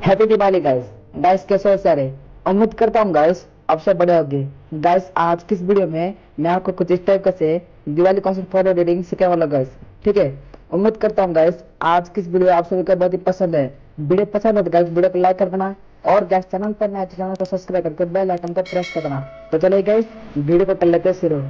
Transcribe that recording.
Happy Diwali guys. Guys कैसे हो सारे? उम्मीद करता हूँ गाइस आप सब बड़े होंगे। गाइस आज किस वीडियो में मैं आपको कुछ इस टाइप का से दिवाली कॉन्सेप्ट फॉर रीडिंग सिखाने वाला गाइस। ठीक है, उम्मीद करता हूँ गाइस आज किस वीडियो आप सभी को बहुत ही पसंद है। वीडियो पसंद है तो गाइस वीडियो को लाइक कर देना और गाइस चैनल पर नया तो चैनल को सब्सक्राइब करके बेल आइकन को प्रेस कर देना। तो चलिए गाइस वीडियो को कर लेते हैं शुरू।